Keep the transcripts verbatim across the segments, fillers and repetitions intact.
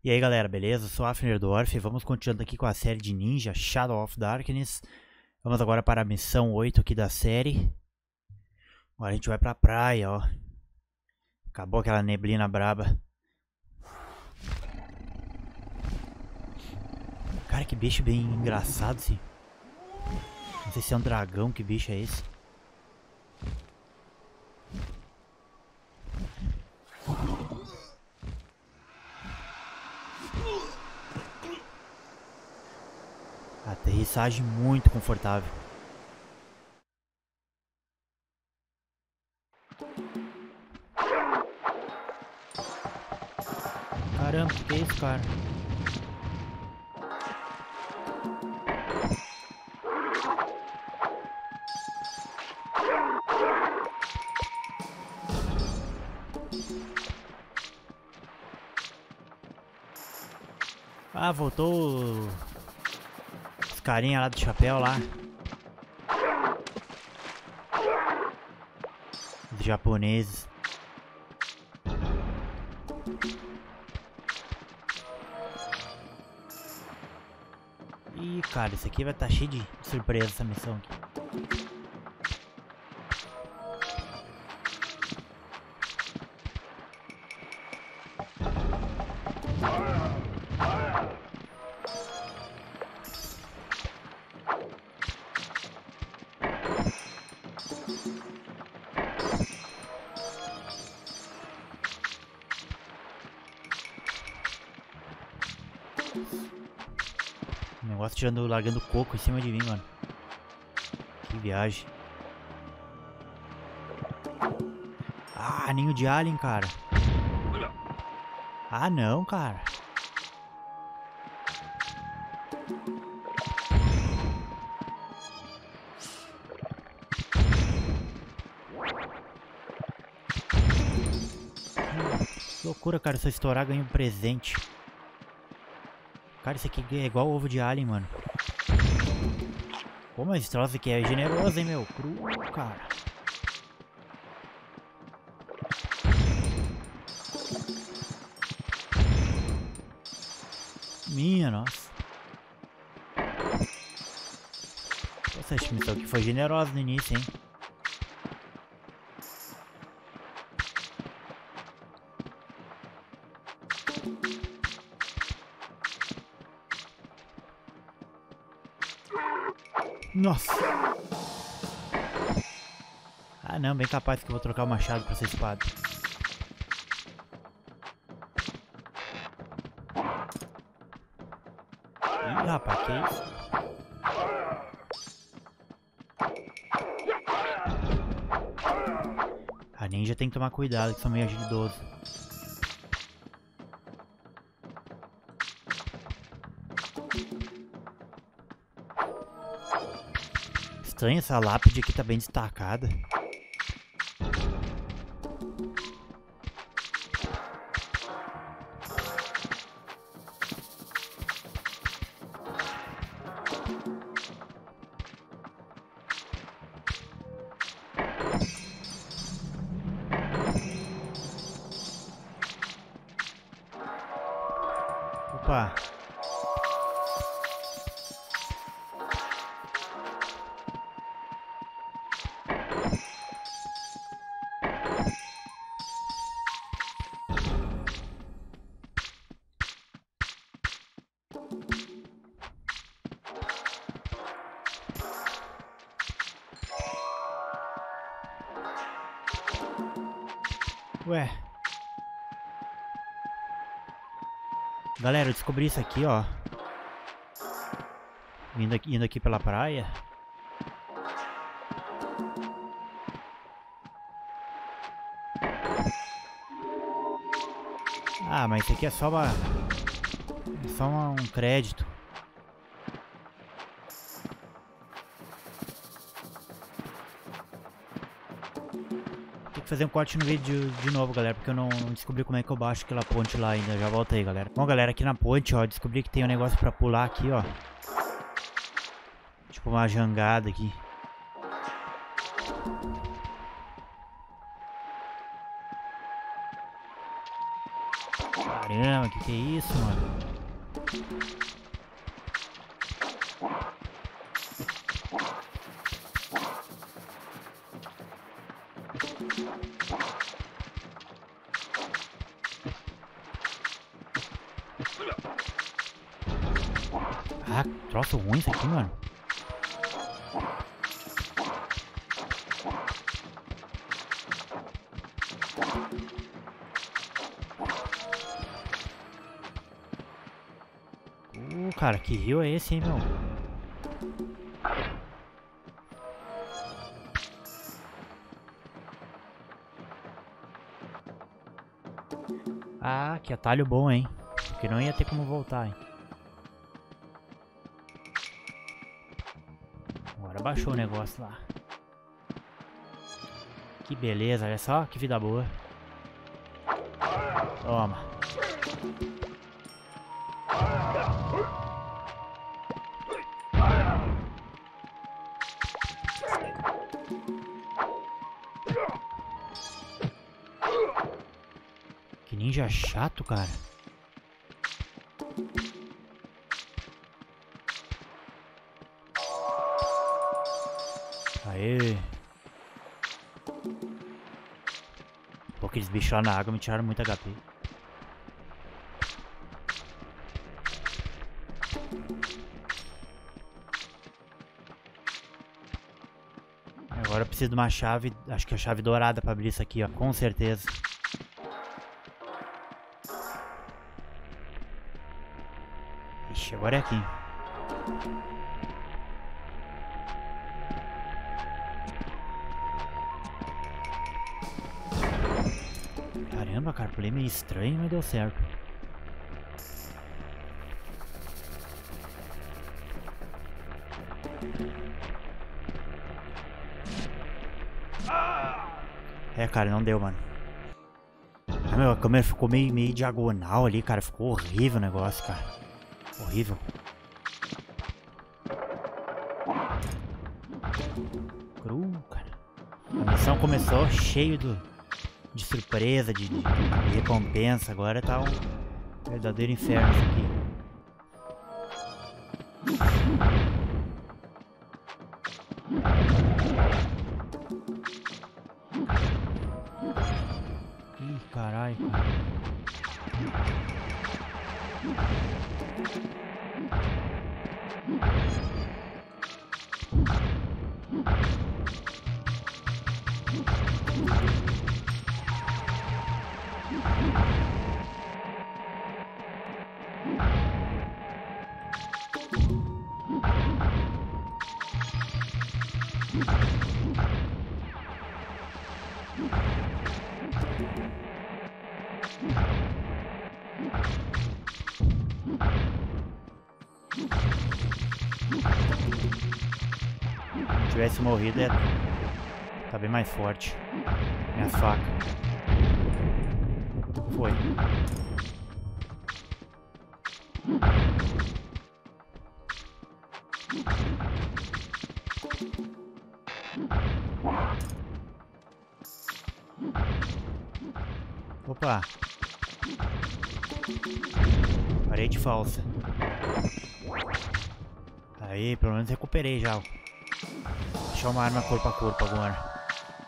E aí galera, beleza? Eu sou Afnerdorf, vamos continuando aqui com a série de Ninja Shadow of Darkness. Vamos agora para a missão oito aqui da série. Agora a gente vai pra praia, ó. Acabou aquela neblina braba. Cara, que bicho bem engraçado esse. Não sei se é um dragão, que bicho é esse? Aterrissagem muito confortável. Caramba, o que é isso, cara? Ah, voltou os carinha lá do chapéu lá. Os japoneses. Ih, cara, isso aqui vai estar cheio de surpresa, essa missão aqui. O negócio tirando, largando coco em cima de mim, mano. Que viagem. Ah, ninho de alien, cara. Ah, não, cara. Que loucura, cara. Se eu estourar, ganho um presente. Cara, isso aqui é igual ovo de alien, mano. Pô, mas esse troço aqui é generoso, hein, meu? Cru, cara. Minha nossa. Essa missão aqui foi generosa no início, hein? Nossa. Ah não, bem capaz que eu vou trocar o machado pra essa espada. Ih, rapaz, que isso? A ninja tem que tomar cuidado, que são meio agilidosos. Estranho, essa lápide aqui tá bem destacada. Opa. Ué. Galera, eu descobri isso aqui, ó. Indo aqui, indo aqui pela praia. Ah, mas isso aqui é só uma... É só uma, um crédito. Fazer um corte no vídeo de novo, galera, porque eu não, não descobri como é que eu baixo aquela ponte lá ainda. Já volto aí, galera. Bom, galera, aqui na ponte, ó, descobri que tem um negócio pra pular aqui, ó. Tipo uma jangada aqui. Caramba, que que é isso, mano? Ah, troço ruim isso aqui, mano. Uh, cara, que rio é esse, hein, meu? Ah, que atalho bom, hein? Porque não ia ter como voltar, hein? Agora baixou o negócio lá. Que beleza, olha só, que vida boa. Toma. Que ninja chato, cara. Aê. Pô, aqueles bichos lá na água me tiraram muito H P. Agora eu preciso de uma chave, acho que é a chave dourada pra abrir isso aqui, ó, com certeza. Ixi, agora é aqui. Caramba, cara, pulei meio estranho, mas deu certo. É, cara, não deu, mano. Ah, meu, a câmera ficou meio, meio diagonal ali, cara. Ficou horrível o negócio, cara. Horrível. Cru, cara. A missão começou cheio do, de surpresa, de, de, de recompensa. Agora tá um verdadeiro inferno isso aqui. Ih, caralho, cara. Se tivesse morrido, ia tá bem mais forte. Minha faca. Foi. Opa. Parede falsa. Aí, pelo menos recuperei já. Deixa uma arma corpo a corpo agora.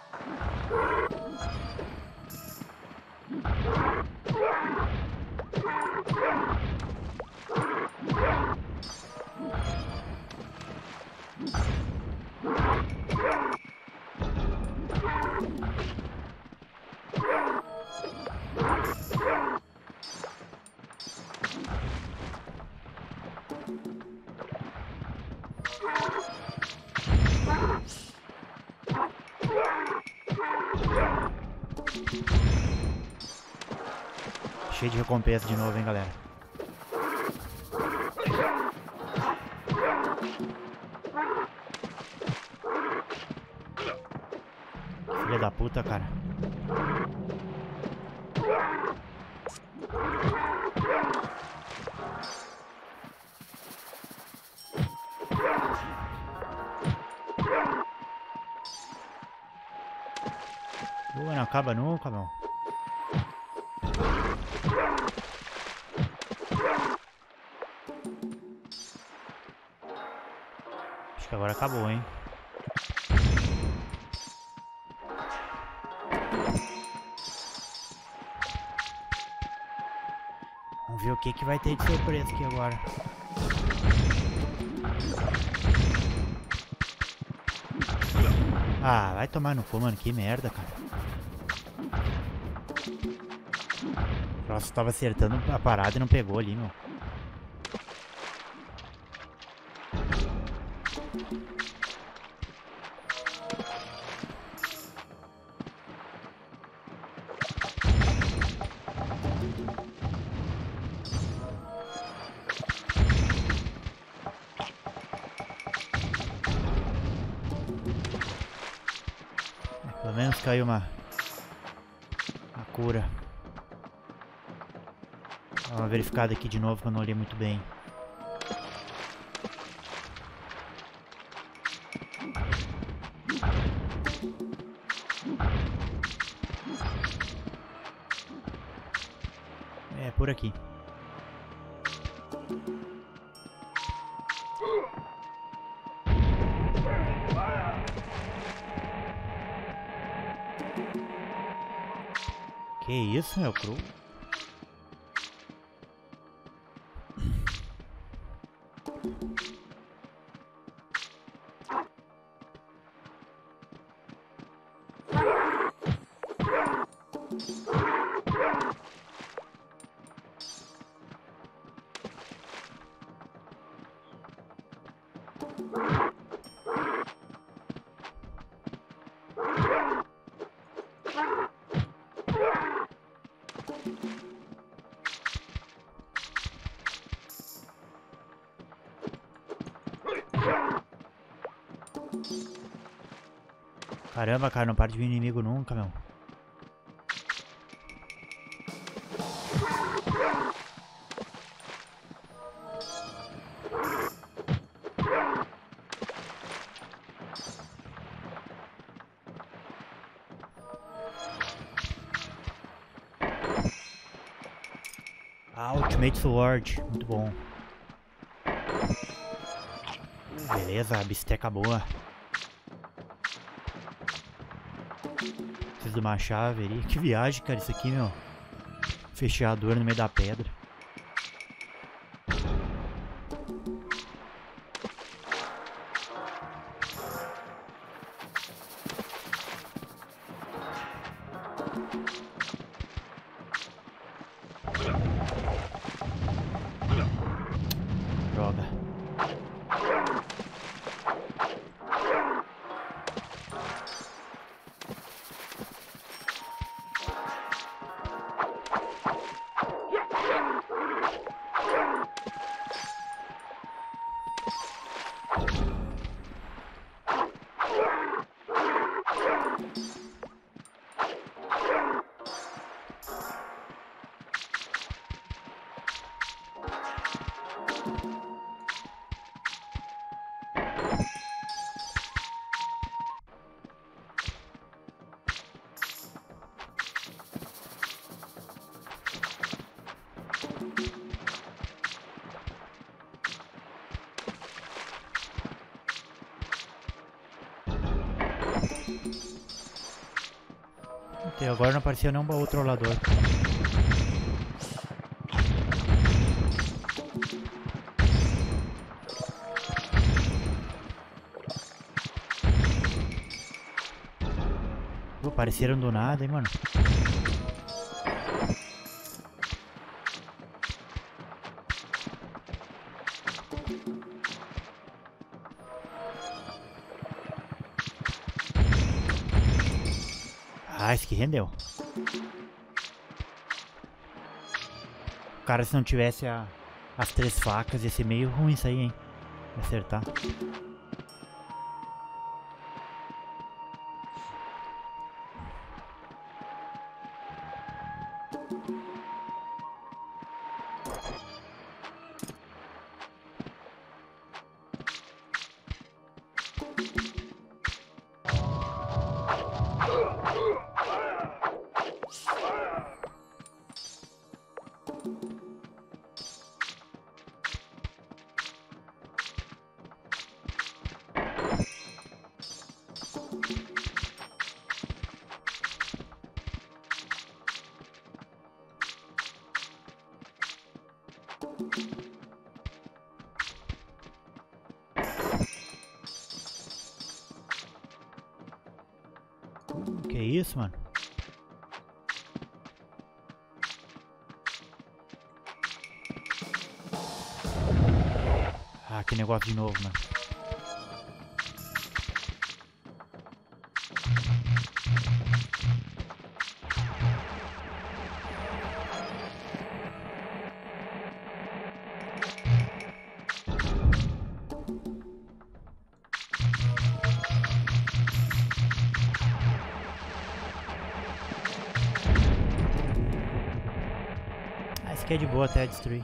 Cheio de recompensa de novo, hein, galera. Filha da puta, cara. Pô, não acaba nunca, meu. Acho que agora acabou, hein? Vamos ver o que que vai ter de surpresa aqui agora. Ah, vai tomar no cu, mano. Que merda, cara. Nossa, tava acertando a parada e não pegou ali, meu. Pelo menos caiu uma, uma cura. Dá uma verificada aqui de novo que eu não olhei muito bem. É, por aqui. Que isso, meu cru? Caramba, cara, não para de vir inimigo nunca, meu. Ah, Ultimate Sword, muito bom. Beleza, bisteca boa. Preciso de uma chave ali. Que viagem, cara, isso aqui, meu. Fechador no meio da pedra. Droga. Até agora não apareceu nenhum baú trollador. Pô, apareceram do nada, hein, mano. Ah, esse que rendeu. Cara, se não tivesse a, as três facas, ia ser meio ruim isso aí, hein? Acertar. Que isso, mano? Ah, que negócio de novo, mano. Ah, esse aqui é de boa até destruir.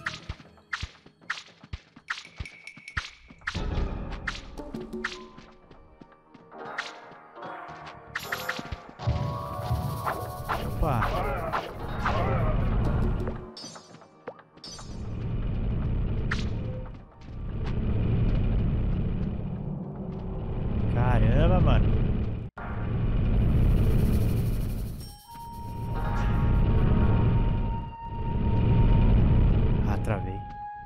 Opa! Caramba, mano! Ah, travei.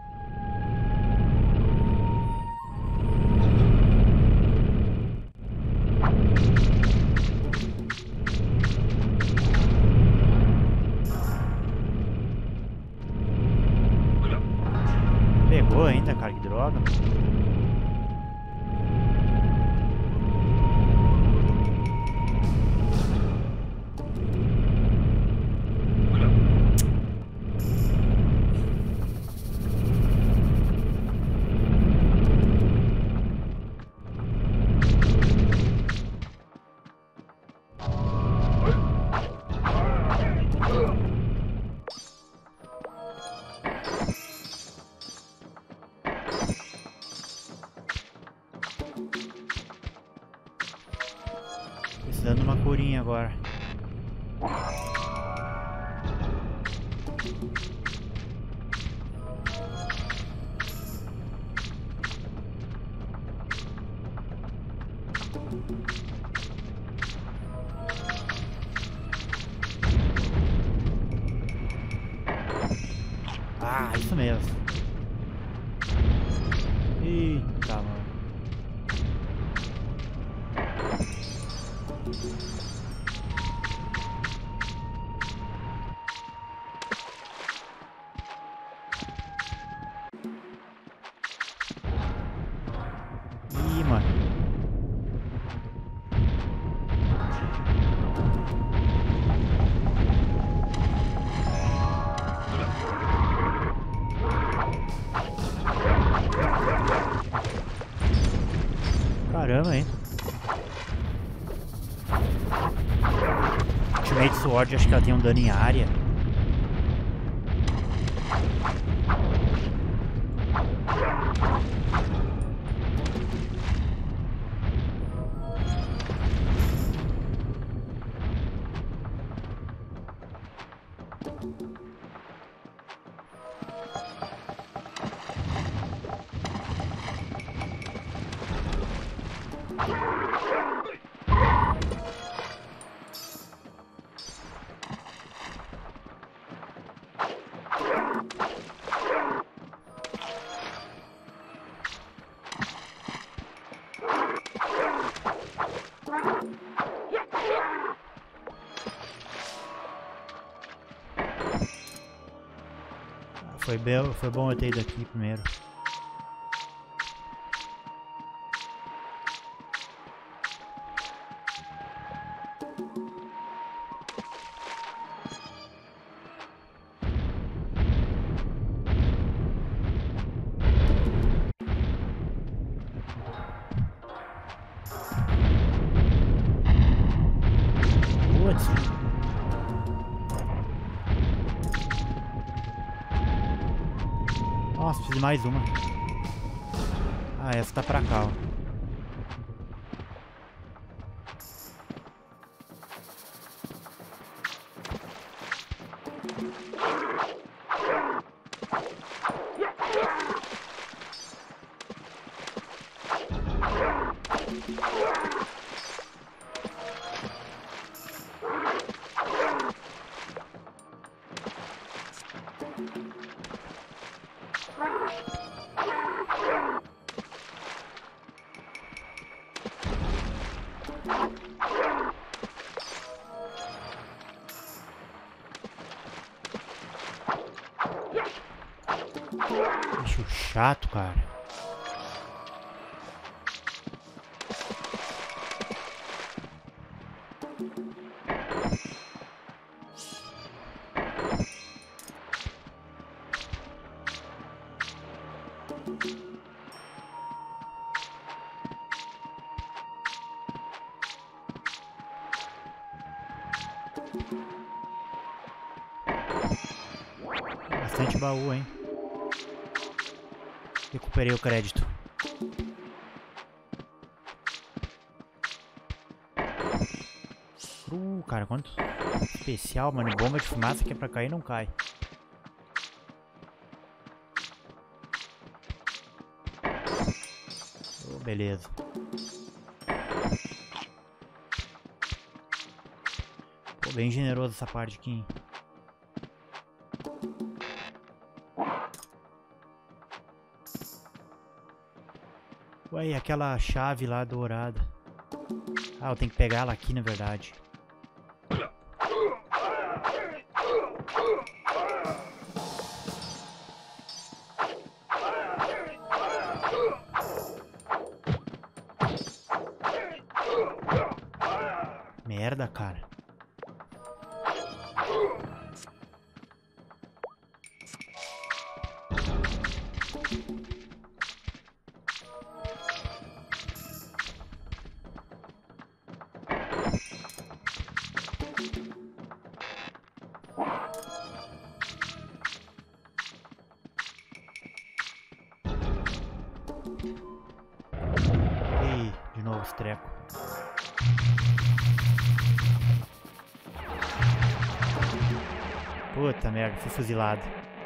Pegou ainda, cara, que droga. Precisando de uma curinha agora. Ah, isso mesmo. Eita, mano. Ih, mano. Caramba, hein? Ultimate Sword, acho que ela tem um dano em área. Foi, bel, foi bom eu ter ido aqui primeiro. Putz. Nossa, preciso de mais uma. Ah, essa tá pra cá, ó. Bicho chato, cara. Bastante baú, hein? Recuperei o crédito. Uh, cara, quanto especial, mano. Bomba de fumaça que é pra cair, não cai. Oh, beleza. Pô, bem generoso essa parte aqui, hein? Ué, e aquela chave lá dourada? Ah, eu tenho que pegar ela aqui, na verdade. Merda, cara. Ih, de novo os trecos. Puta merda, fui fuzilado.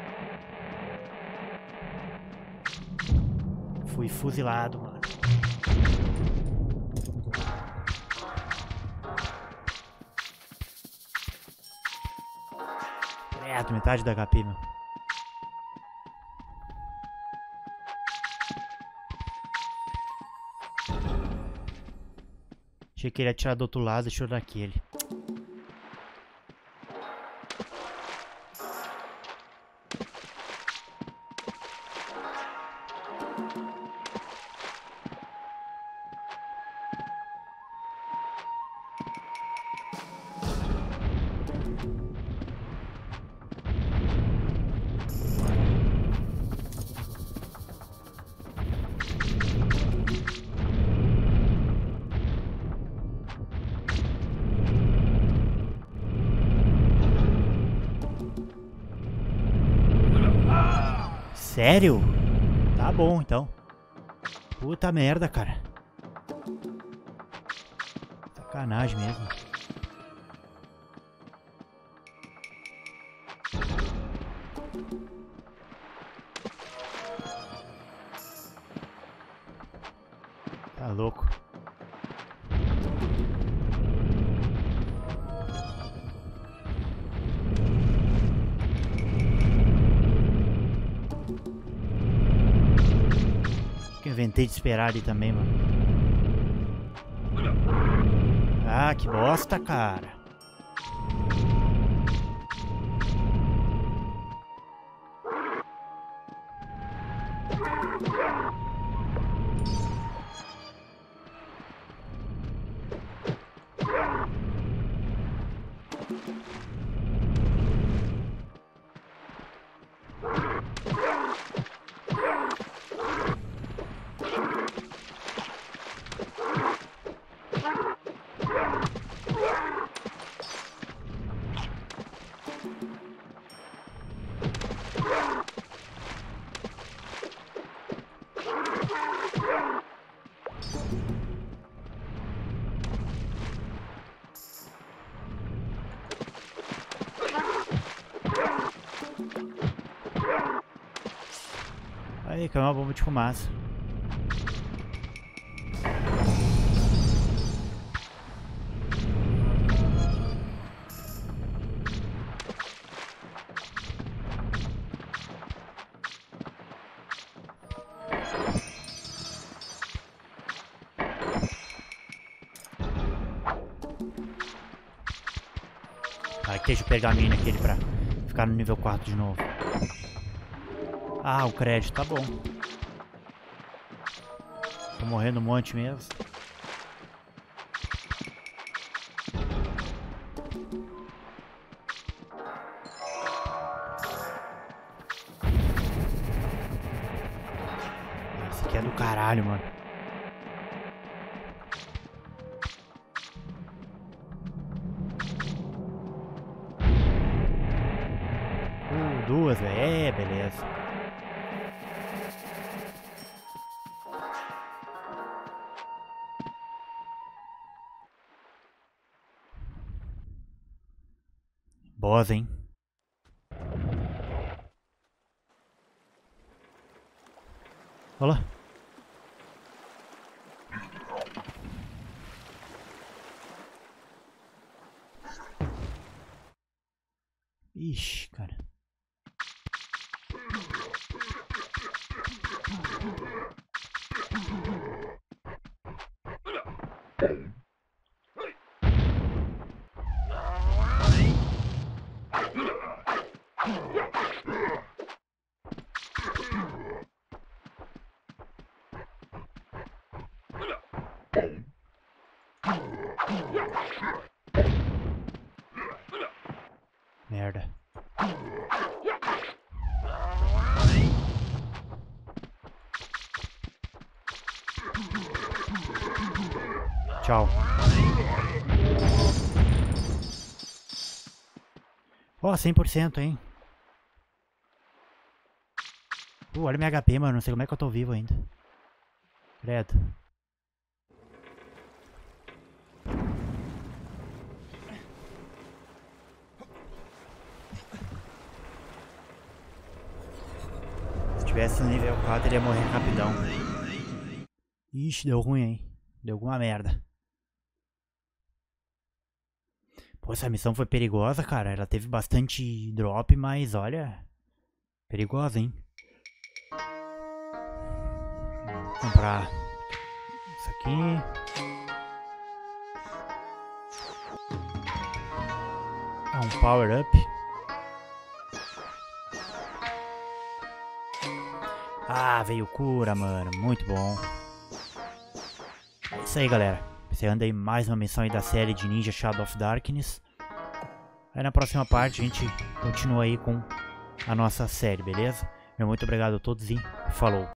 Fui fuzilado, mano. Reto, metade da H P, meu. Achei que ele ia atirar do outro lado e tirou daquele. Sério? Tá bom, então. Puta merda, cara. Sacanagem mesmo. Tá louco. Inventei de esperar ali também, mano. Ah, que bosta, cara. Aí, caiu uma bomba de fumaça. Deixa o pergaminho aquele pra ficar no nível quatro de novo. Ah, o crédito, tá bom. Tô morrendo um monte mesmo. Esse aqui é do caralho, mano. Uh, duas, velho. É, beleza. Boss, hein? Olha lá. Ixi, cara. Merda. Tchau. Ó, oh, cem por cento, hein? Uh, olha minha H P, mano. Não sei como é que eu tô vivo ainda. Credo. Se tivesse no nível quatro, ele ia morrer rapidão. Ixi, deu ruim, hein? Deu alguma merda. Pô, essa missão foi perigosa, cara. Ela teve bastante drop, mas olha... perigosa, hein? Vou comprar isso aqui. Ah, um power up. Ah, veio cura, mano. Muito bom. É isso aí, galera. Encerrando aí mais uma missão aí da série de Ninja Shadow of Darkness. Aí na próxima parte a gente continua aí com a nossa série, beleza? Meu muito obrigado a todos e falou!